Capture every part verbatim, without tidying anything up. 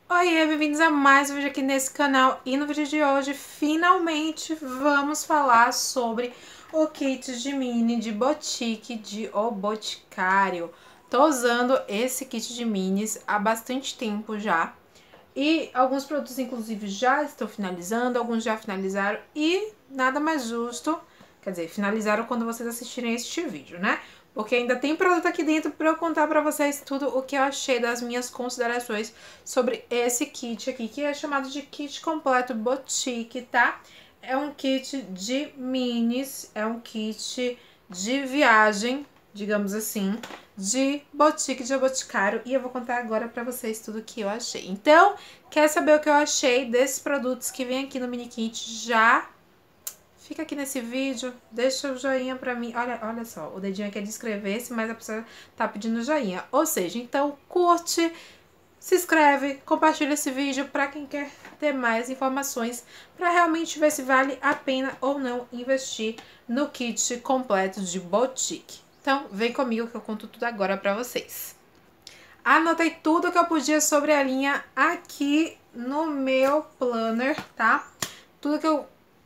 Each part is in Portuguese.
Oiê, bem-vindos a mais um vídeo aqui nesse canal. E no vídeo de hoje, finalmente, vamos falar sobre o kit de mini de Botique de O Boticário. Tô usando esse kit de minis há bastante tempo já. E alguns produtos, inclusive, já estão finalizando, alguns já finalizaram. E nada mais justo, quer dizer, finalizaram quando vocês assistirem este vídeo, né? Porque ainda tem produto aqui dentro para eu contar para vocês tudo o que eu achei das minhas considerações sobre esse kit aqui, que é chamado de kit completo Botique, tá? É um kit de minis, é um kit de viagem, digamos assim, de Botique de O Boticário, e eu vou contar agora pra vocês tudo o que eu achei. Então, quer saber o que eu achei desses produtos que vem aqui no mini kit? Já fica aqui nesse vídeo, deixa o joinha pra mim. Olha, olha só, o dedinho aqui é de inscrever-se, mas a pessoa tá pedindo joinha. Ou seja, então curte, se inscreve, compartilha esse vídeo pra quem quer ter mais informações, pra realmente ver se vale a pena ou não investir no kit completo de Botique. Então, vem comigo que eu conto tudo agora pra vocês. Anotei tudo que eu podia sobre a linha aqui no meu planner, tá? Tudo que eu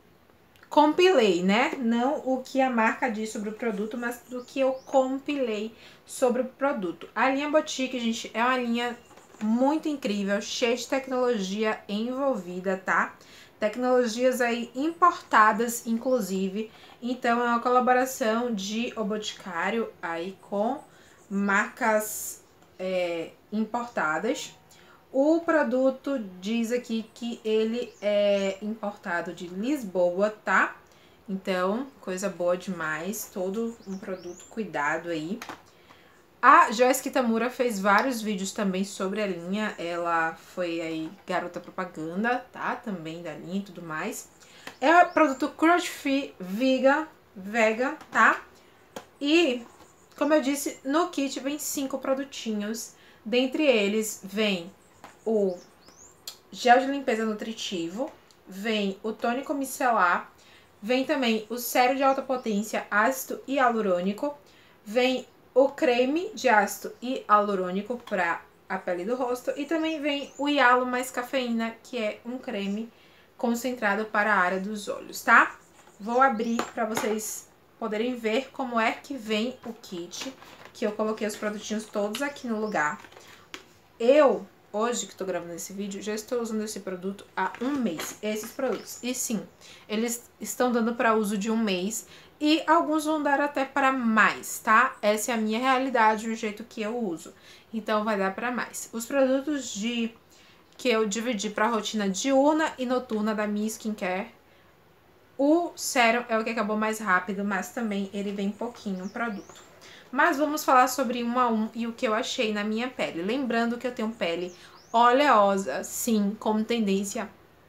compilei, né? Não o que a marca diz sobre o produto, mas do que eu compilei sobre o produto. A linha Botique, gente, é uma linha muito incrível, cheia de tecnologia envolvida, tá? Tecnologias aí importadas, inclusive. Então, é uma colaboração de O Boticário aí com marcas é, importadas. O produto diz aqui que ele é importado de Lisboa, tá? Então, coisa boa demais. Todo um produto cuidado aí. A Joyce Kitamura fez vários vídeos também sobre a linha. Ela foi aí garota propaganda, tá? Também da linha e tudo mais. É produto cruelty free, vegan, vegan, tá? E, como eu disse, no kit vem cinco produtinhos. Dentre eles vem o gel de limpeza nutritivo, vem o tônico micelar, vem também o sérum de alta potência ácido e hialurônico, vem o creme de ácido e hialurônico para a pele do rosto e também vem o hialo mais cafeína, que é um creme concentrado para a área dos olhos, tá? Vou abrir para vocês poderem ver como é que vem o kit, que eu coloquei os produtinhos todos aqui no lugar. Eu, hoje que tô gravando esse vídeo, já estou usando esse produto há um mês, esses produtos. E sim, eles estão dando para uso de um mês e alguns vão dar até para mais, tá? Essa é a minha realidade, o jeito que eu uso. Então vai dar para mais. Os produtos de que eu dividi para rotina diurna e noturna da minha skincare. O sérum é o que acabou mais rápido, mas também ele vem pouquinho produto. Mas vamos falar sobre um a um e o que eu achei na minha pele. Lembrando que eu tenho pele oleosa, sim, com tendência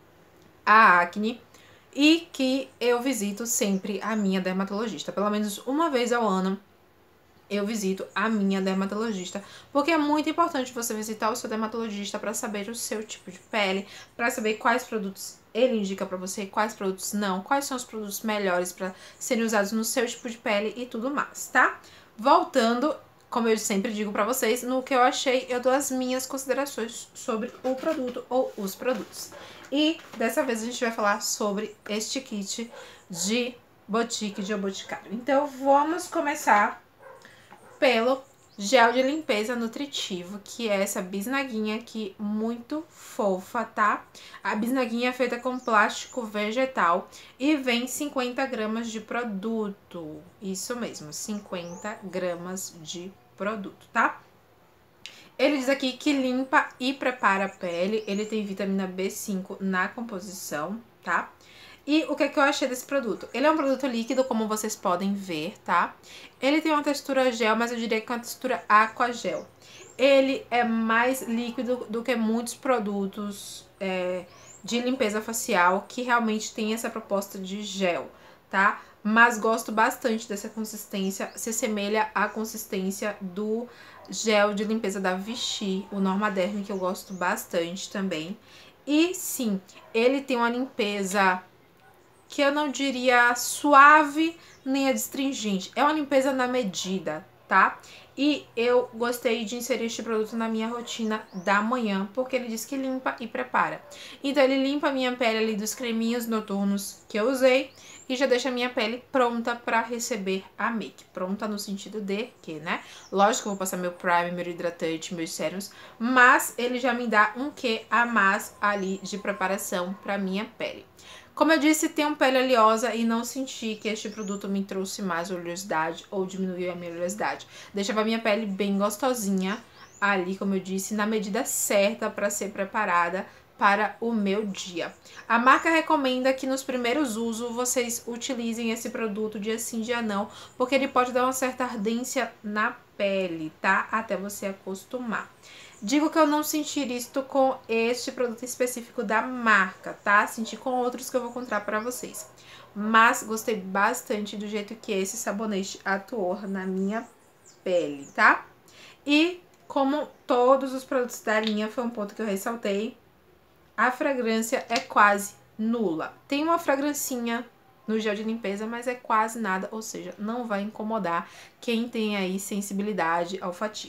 a acne. E que eu visito sempre a minha dermatologista. Pelo menos uma vez ao ano eu visito a minha dermatologista. Porque é muito importante você visitar o seu dermatologista para saber o seu tipo de pele. Para saber quais produtos ele indica para você, quais produtos não. Quais são os produtos melhores para serem usados no seu tipo de pele e tudo mais, tá? Voltando, como eu sempre digo pra vocês, no que eu achei, eu dou as minhas considerações sobre o produto ou os produtos. E dessa vez a gente vai falar sobre este kit de Botique de O Boticário. Então vamos começar pelo gel de limpeza nutritivo, que é essa bisnaguinha aqui muito fofa, tá? A bisnaguinha é feita com plástico vegetal e vem cinquenta gramas de produto. Isso mesmo, cinquenta gramas de produto, tá? Ele diz aqui que limpa e prepara a pele, ele tem vitamina B cinco na composição, tá? E o que é que eu achei desse produto? Ele é um produto líquido, como vocês podem ver, tá? Ele tem uma textura gel, mas eu diria que é uma textura aquagel. Ele é mais líquido do que muitos produtos é, de limpeza facial que realmente tem essa proposta de gel, tá? Mas gosto bastante dessa consistência, se assemelha à consistência do gel de limpeza da Vichy, o Normaderm, que eu gosto bastante também. E sim, ele tem uma limpeza que eu não diria suave nem adstringente, é uma limpeza na medida, tá? E eu gostei de inserir este produto na minha rotina da manhã, porque ele diz que limpa e prepara. Então ele limpa a minha pele ali dos creminhos noturnos que eu usei e já deixa a minha pele pronta para receber a make. Pronta no sentido de que, né? Lógico que eu vou passar meu primer, meu hidratante, meus sérums, mas ele já me dá um quê a mais ali de preparação para minha pele. Como eu disse, tenho pele oleosa e não senti que este produto me trouxe mais oleosidade ou diminuiu a minha oleosidade. Deixava a minha pele bem gostosinha ali, como eu disse, na medida certa para ser preparada para o meu dia. A marca recomenda que nos primeiros usos vocês utilizem esse produto dia sim, dia não, porque ele pode dar uma certa ardência na pele, tá? Até você acostumar. Digo que eu não senti isto com este produto específico da marca, tá? Senti com outros que eu vou contar pra vocês. Mas gostei bastante do jeito que esse sabonete atuou na minha pele, tá? E como todos os produtos da linha, foi um ponto que eu ressaltei, a fragrância é quase nula. Tem uma fragrancinha no gel de limpeza, mas é quase nada, ou seja, não vai incomodar quem tem aí sensibilidade olfativa.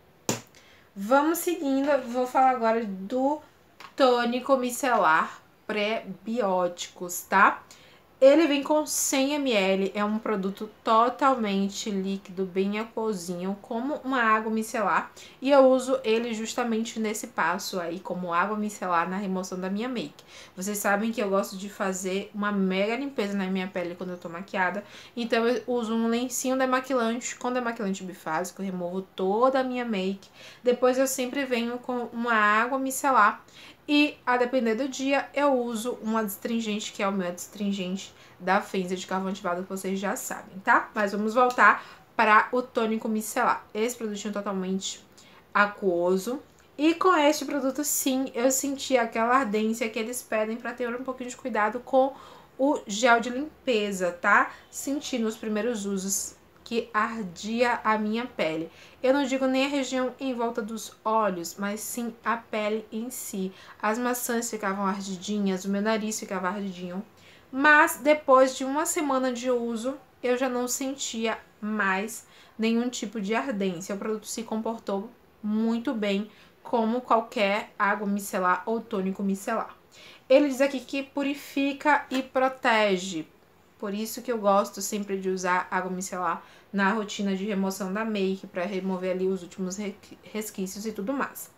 Vamos seguindo, vou falar agora do tônico micelar pré-bióticos, tá? Ele vem com cem mililitros, é um produto totalmente líquido, bem aquosinho, como uma água micelar. E eu uso ele justamente nesse passo aí, como água micelar na remoção da minha make. Vocês sabem que eu gosto de fazer uma mega limpeza na minha pele quando eu tô maquiada. Então eu uso um lencinho demaquilante com demaquilante bifásico, eu removo toda a minha make. Depois eu sempre venho com uma água micelar. E, a depender do dia, eu uso um adstringente, que é o meu adstringente da Fenza de carvão ativado, que vocês já sabem, tá? Mas vamos voltar para o tônico micelar. Esse produtinho totalmente aquoso. E com este produto, sim, eu senti aquela ardência que eles pedem para ter um pouquinho de cuidado com o gel de limpeza, tá? Senti nos primeiros usos que ardia a minha pele. Eu não digo nem a região em volta dos olhos, mas sim a pele em si. As maçãs ficavam ardidinhas, o meu nariz ficava ardidinho. Mas depois de uma semana de uso, eu já não sentia mais nenhum tipo de ardência. O produto se comportou muito bem, como qualquer água micelar ou tônico micelar. Ele diz aqui que purifica e protege. Por isso que eu gosto sempre de usar água micelar na rotina de remoção da make, para remover ali os últimos resquícios e tudo mais.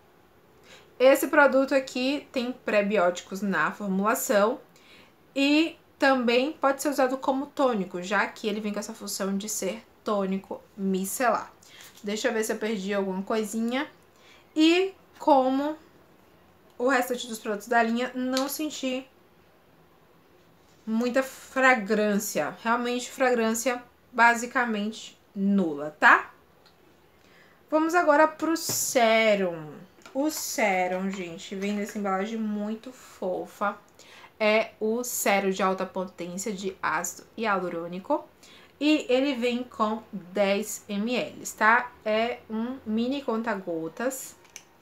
Esse produto aqui tem pré-bióticos na formulação e também pode ser usado como tônico, já que ele vem com essa função de ser tônico micelar. Deixa eu ver se eu perdi alguma coisinha. E como o restante dos produtos da linha, não senti muita fragrância, realmente fragrância basicamente nula, tá? Vamos agora pro sérum. O sérum, gente, vem nessa embalagem muito fofa. É o sérum de alta potência de ácido hialurônico. E ele vem com dez mililitros, tá? É um mini conta-gotas.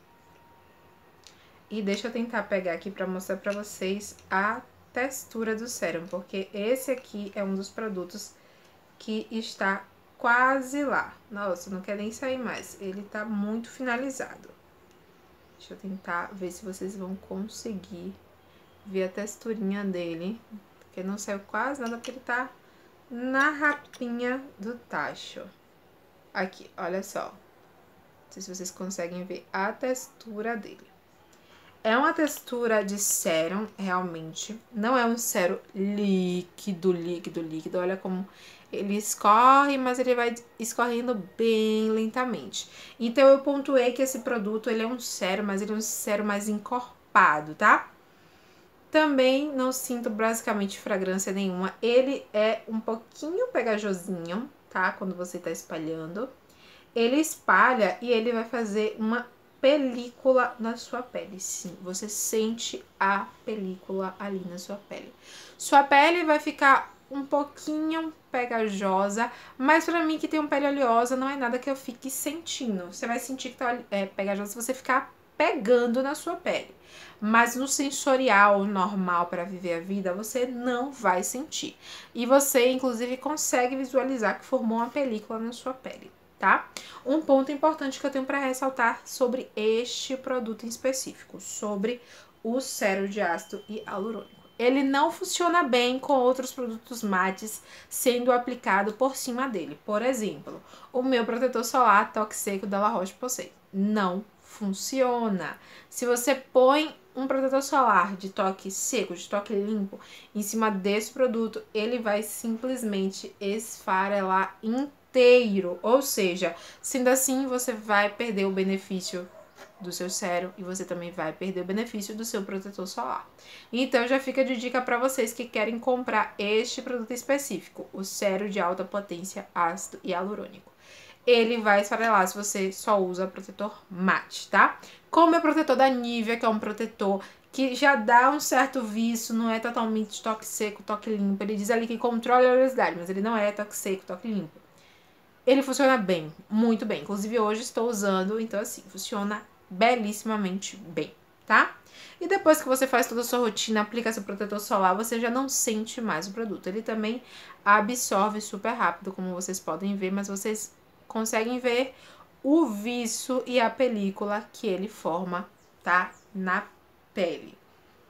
E deixa eu tentar pegar aqui pra mostrar pra vocês a textura do sérum, porque esse aqui é um dos produtos que está quase lá. Nossa, não quer nem sair mais. Ele tá muito finalizado. Deixa eu tentar ver se vocês vão conseguir ver a texturinha dele, porque não saiu quase nada, porque ele tá na rapinha do tacho. Aqui, olha só. Não sei se vocês conseguem ver a textura dele. É uma textura de sérum, realmente. Não é um sérum líquido, líquido, líquido. Olha como ele escorre, mas ele vai escorrendo bem lentamente. Então, eu pontuei que esse produto, ele é um sérum, mas ele é um sérum mais encorpado, tá? Também não sinto basicamente fragrância nenhuma. Ele é um pouquinho pegajosinho, tá? Quando você tá espalhando. Ele espalha e ele vai fazer uma película na sua pele, sim, você sente a película ali na sua pele. Sua pele vai ficar um pouquinho pegajosa, mas pra mim que tem uma pele oleosa, não é nada que eu fique sentindo. Você vai sentir que tá é, pegajosa se você ficar pegando na sua pele. Mas no sensorial normal para viver a vida, você não vai sentir. E você, inclusive, consegue visualizar que formou uma película na sua pele. tá? Um ponto importante que eu tenho para ressaltar sobre este produto em específico, sobre o sérum de ácido hialurônico. Ele não funciona bem com outros produtos mates sendo aplicado por cima dele. Por exemplo, o meu protetor solar Toque Seco da La Roche-Posay não funciona. Se você põe um protetor solar de toque seco, de toque limpo, em cima desse produto, ele vai simplesmente esfarelar inteiro. Ou seja, sendo assim, você vai perder o benefício do seu sérum e você também vai perder o benefício do seu protetor solar. Então já fica de dica para vocês que querem comprar este produto específico, o sérum de alta potência ácido hialurônico. Ele vai esfarelar se você só usa protetor mate, tá? Como é o protetor da Nivea, que é um protetor que já dá um certo viço, não é totalmente toque seco, toque limpo. Ele diz ali que controla a oleosidade, mas ele não é toque seco, toque limpo. Ele funciona bem, muito bem. Inclusive hoje estou usando, então assim, funciona belíssimamente bem, tá? E depois que você faz toda a sua rotina, aplica seu protetor solar, você já não sente mais o produto. Ele também absorve super rápido, como vocês podem ver, mas vocês conseguem ver o viço e a película que ele forma, tá? Na pele.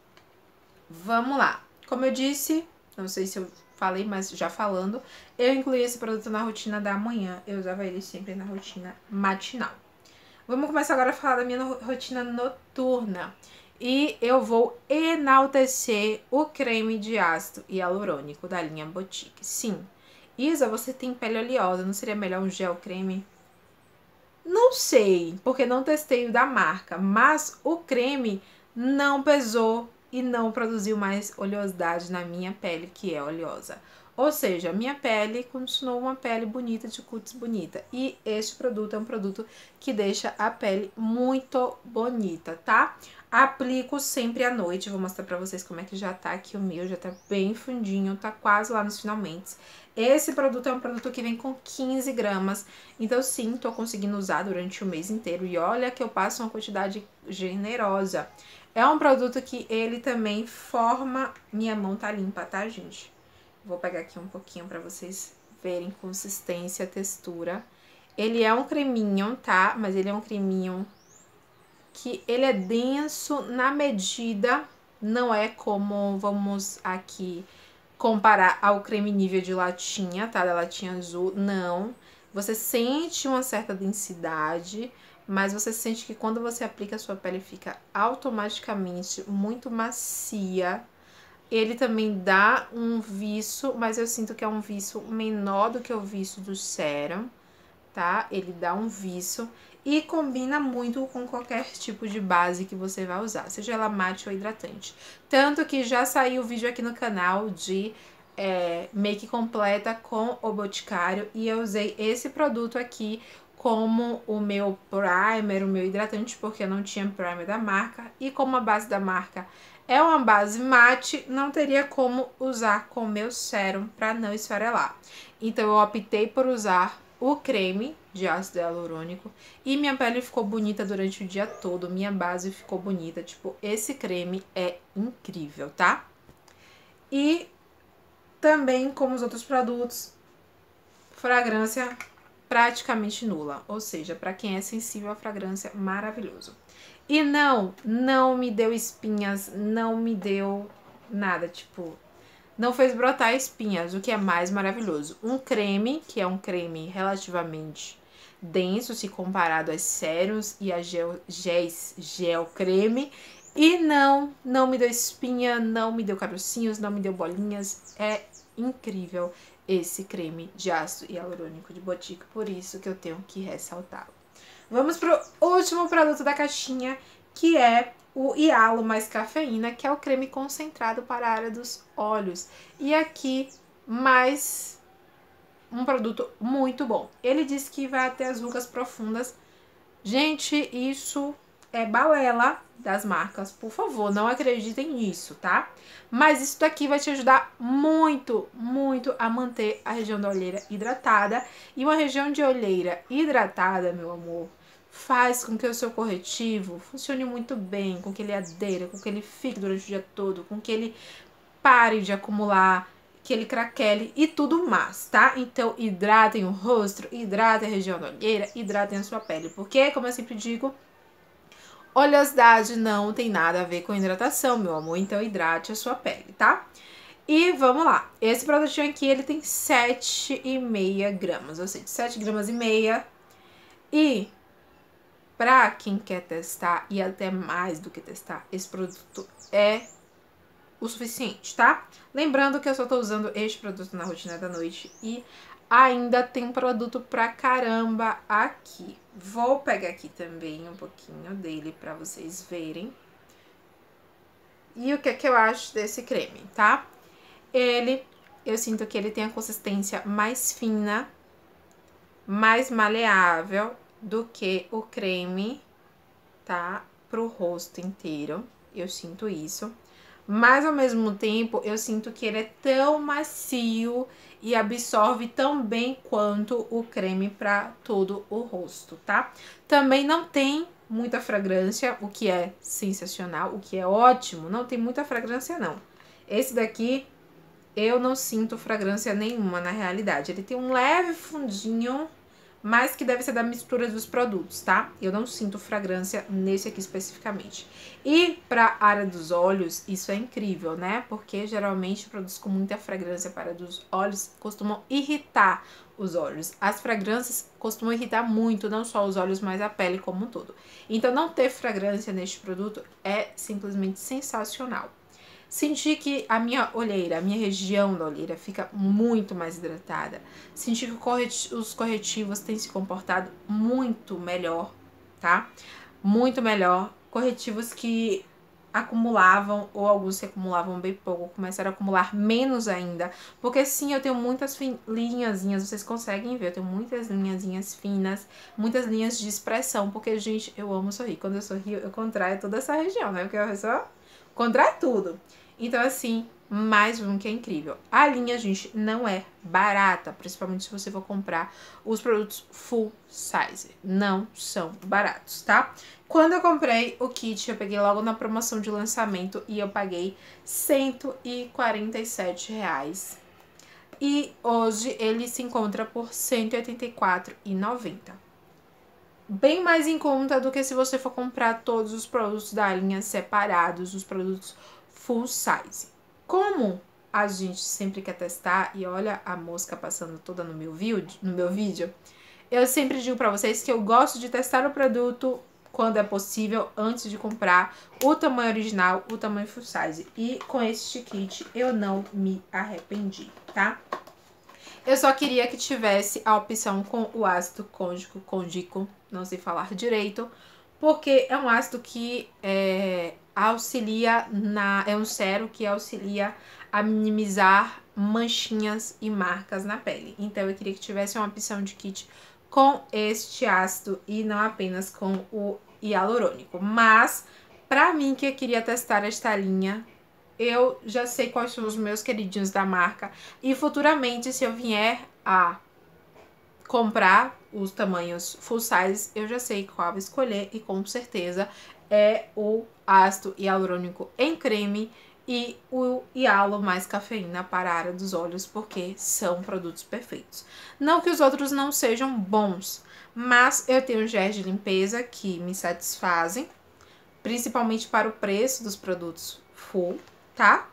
Vamos lá. Como eu disse, não sei se eu falei, mas já falando, eu incluí esse produto na rotina da manhã. Eu usava ele sempre na rotina matinal. Vamos começar agora a falar da minha rotina noturna. E eu vou enaltecer o creme de ácido hialurônico da linha Boutique. Sim. Isa, você tem pele oleosa, não seria melhor um gel creme? Não sei, porque não testei o da marca, mas o creme não pesou e não produziu mais oleosidade na minha pele, que é oleosa. Ou seja, minha pele continuou uma pele bonita, de cutis bonita. E este produto é um produto que deixa a pele muito bonita, tá? Aplico sempre à noite, vou mostrar pra vocês como é que já tá aqui o meu, já tá bem fundinho, tá quase lá nos finalmente. Esse produto é um produto que vem com quinze gramas, então sim, tô conseguindo usar durante o mês inteiro. E olha que eu passo uma quantidade generosa. É um produto que ele também forma... Minha mão tá limpa, tá, gente? Vou pegar aqui um pouquinho pra vocês verem consistência, textura. Ele é um creminho, tá? Mas ele é um creminho que ele é denso na medida, não é como vamos aqui comparar ao creme nível de latinha, tá? Da latinha azul, não. Você sente uma certa densidade, mas você sente que quando você aplica, a sua pele fica automaticamente muito macia. Ele também dá um viço, mas eu sinto que é um viço menor do que o viço do sérum, tá? Ele dá um viço e combina muito com qualquer tipo de base que você vai usar, seja ela mate ou hidratante. Tanto que já saiu o vídeo aqui no canal de é, make completa com o Boticário e eu usei esse produto aqui como o meu primer, o meu hidratante, porque eu não tinha primer da marca. E como a base da marca é uma base mate, não teria como usar com o meu sérum para não esfarelar. Então eu optei por usar o creme de ácido hialurônico e minha pele ficou bonita durante o dia todo, minha base ficou bonita, tipo, esse creme é incrível, tá? E também, como os outros produtos, fragrância praticamente nula, ou seja, para quem é sensível à fragrância, maravilhoso. E não, não me deu espinhas, não me deu nada, tipo, não fez brotar espinhas, o que é mais maravilhoso. Um creme, que é um creme relativamente denso, se comparado aos sérums e a gel, géis, gel creme. E não, não me deu espinha, não me deu carocinhos, não me deu bolinhas. É incrível esse creme de ácido hialurônico de Boutique, por isso que eu tenho que ressaltá-lo. Vamos pro último produto da caixinha, que é o Hialo Mais Cafeína, que é o creme concentrado para a área dos olhos. E aqui, mais um produto muito bom. Ele diz que vai até as rugas profundas. Gente, isso é balela das marcas. Por favor, não acreditem nisso, tá? Mas isso daqui vai te ajudar muito, muito a manter a região da olheira hidratada. E uma região de olheira hidratada, meu amor, faz com que o seu corretivo funcione muito bem, com que ele adeira, com que ele fique durante o dia todo, com que ele pare de acumular, que ele craquele e tudo mais, tá? Então, hidratem o rosto, hidratem a região da olheira, hidratem a sua pele. Porque, como eu sempre digo, oleosidade não tem nada a ver com hidratação, meu amor. Então, hidrate a sua pele, tá? E vamos lá. Esse produtinho aqui, ele tem sete e meia gramas. Ou seja, sete gramas e meia. E pra quem quer testar, e até mais do que testar, esse produto é o suficiente, tá? Lembrando que eu só tô usando este produto na rotina da noite e ainda tem produto pra caramba aqui. Vou pegar aqui também um pouquinho dele pra vocês verem. E o que é que eu acho desse creme, tá? Ele, eu sinto que ele tem a consistência mais fina, mais maleável do que o creme, tá? Pro rosto inteiro, eu sinto isso. Mas, ao mesmo tempo, eu sinto que ele é tão macio e absorve tão bem quanto o creme para todo o rosto, tá? Também não tem muita fragrância, o que é sensacional, o que é ótimo. Não tem muita fragrância, não. Esse daqui, eu não sinto fragrância nenhuma, na realidade. Ele tem um leve fundinho, mas que deve ser da mistura dos produtos, tá? Eu não sinto fragrância nesse aqui especificamente. E pra área dos olhos, isso é incrível, né? Porque geralmente produtos com muita fragrância para dos olhos costumam irritar os olhos. As fragrâncias costumam irritar muito, não só os olhos, mas a pele como um todo. Então, não ter fragrância neste produto é simplesmente sensacional. Senti que a minha olheira, a minha região da olheira fica muito mais hidratada. Senti que correti- os corretivos têm se comportado muito melhor, tá? Muito melhor. Corretivos que acumulavam, ou alguns que acumulavam bem pouco, começaram a acumular menos ainda. Porque sim, eu tenho muitas linhazinhas, vocês conseguem ver, eu tenho muitas linhazinhas finas, muitas linhas de expressão. Porque, gente, eu amo sorrir. Quando eu sorrio, eu contraio toda essa região, né? Porque eu só contrai tudo. Então, assim, mais um que é incrível. A linha, gente, não é barata, principalmente se você for comprar os produtos full size. Não são baratos, tá? Quando eu comprei o kit, eu peguei logo na promoção de lançamento e eu paguei cento e quarenta e sete reais. E hoje ele se encontra por cento e oitenta e quatro reais e noventa centavos. Bem mais em conta do que se você for comprar todos os produtos da linha separados, os produtos full size. Como a gente sempre quer testar, e olha a mosca passando toda no meu vídeo, no meu vídeo, eu sempre digo pra vocês que eu gosto de testar o produto quando é possível, antes de comprar o tamanho original, o tamanho full size. E com este kit eu não me arrependi, tá? Eu só queria que tivesse a opção com o ácido côndico, côndico, não sei falar direito, porque é um ácido que é, auxilia na... é um sérum que auxilia a minimizar manchinhas e marcas na pele. Então, eu queria que tivesse uma opção de kit com este ácido e não apenas com o hialurônico. Mas, pra mim que eu queria testar esta linha, eu já sei quais são os meus queridinhos da marca. E futuramente, se eu vier a comprar os tamanhos full size, eu já sei qual escolher. E com certeza é o ácido hialurônico em creme e o hialo mais cafeína para a área dos olhos, porque são produtos perfeitos. Não que os outros não sejam bons, mas eu tenho géis de limpeza que me satisfazem, principalmente para o preço dos produtos full, tá?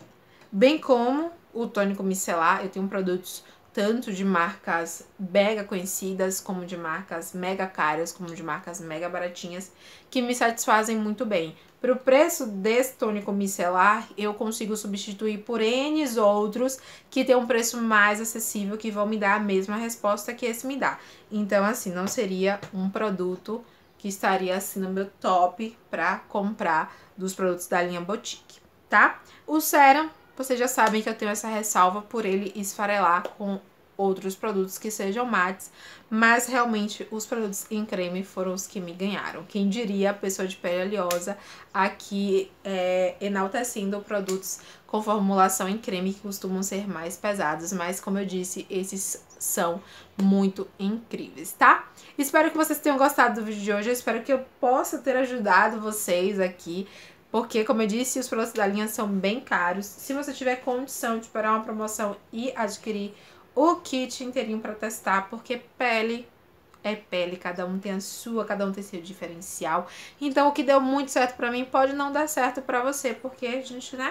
Bem como o tônico micelar, eu tenho produtos tanto de marcas mega conhecidas, como de marcas mega caras, como de marcas mega baratinhas, que me satisfazem muito bem. Para o preço desse tônico micelar, eu consigo substituir por N outros que tem um preço mais acessível, que vão me dar a mesma resposta que esse me dá. Então, assim, não seria um produto que estaria assim no meu top para comprar dos produtos da linha Boutique, tá? O sérum, vocês já sabem que eu tenho essa ressalva por ele esfarelar com outros produtos que sejam mates, mas realmente os produtos em creme foram os que me ganharam. Quem diria a pessoa de pele oleosa aqui é, enaltecendo produtos com formulação em creme que costumam ser mais pesados, mas como eu disse, esses são muito incríveis, tá? Espero que vocês tenham gostado do vídeo de hoje, eu espero que eu possa ter ajudado vocês aqui Porque, como eu disse, os produtos da linha são bem caros. Se você tiver condição de esperar uma promoção e adquirir o kit inteirinho para testar, porque pele é pele, cada um tem a sua, cada um tem seu diferencial. Então, o que deu muito certo pra mim pode não dar certo pra você, porque a gente, né?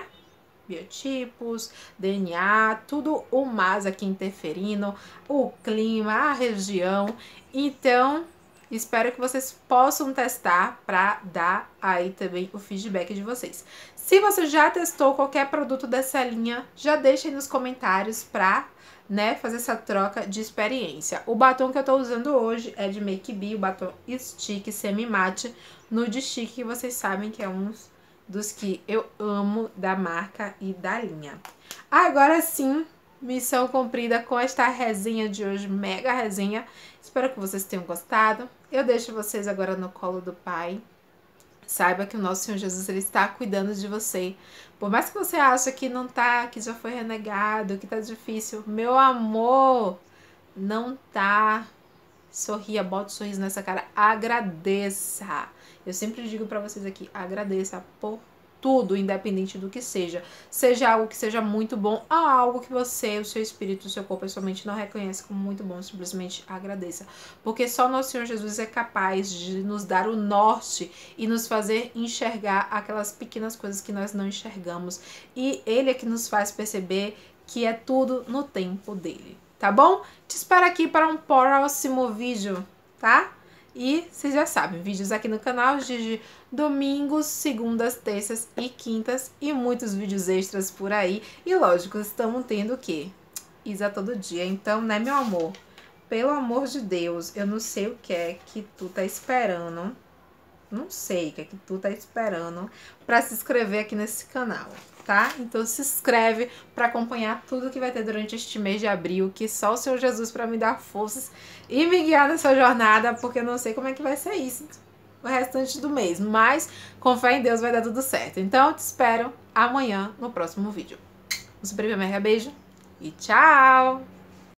Biotipos, D N A, tudo o mais aqui interferindo, o clima, a região. Então, espero que vocês possam testar para dar aí também o feedback de vocês. Se você já testou qualquer produto dessa linha, já deixa aí nos comentários pra, né, fazer essa troca de experiência. O batom que eu tô usando hoje é de Make Be, o batom Stick Semi Matte Nude Chic, que vocês sabem que é um dos que eu amo da marca e da linha. Agora sim, missão cumprida com esta resenha de hoje, mega resenha. Espero que vocês tenham gostado. Eu deixo vocês agora no colo do Pai. Saiba que o nosso Senhor Jesus, ele está cuidando de você. Por mais que você ache que não tá, que já foi renegado, que tá difícil, meu amor, não tá. Sorria, bota um sorriso nessa cara, agradeça. Eu sempre digo pra vocês aqui, agradeça por tudo, independente do que seja. Seja algo que seja muito bom, ou algo que você, o seu espírito, o seu corpo, a sua mente não reconhece como muito bom, simplesmente agradeça. Porque só nosso Senhor Jesus é capaz de nos dar o norte e nos fazer enxergar aquelas pequenas coisas que nós não enxergamos. E Ele é que nos faz perceber que é tudo no tempo dele. Tá bom? Te espero aqui para um próximo vídeo, tá? E vocês já sabem, vídeos aqui no canal de domingos, segundas, terças e quintas e muitos vídeos extras por aí. E lógico, estamos tendo o quê? Isa todo dia. Então, né, meu amor? Pelo amor de Deus, eu não sei o que é que tu tá esperando. Não sei o que é que tu tá esperando para se inscrever aqui nesse canal, tá? Então se inscreve para acompanhar tudo que vai ter durante este mês de abril, que só o Senhor Jesus para me dar forças e me guiar nessa jornada, porque eu não sei como é que vai ser isso o restante do mês, mas com fé em Deus vai dar tudo certo. Então eu te espero amanhã no próximo vídeo. Um super mega beijo e tchau!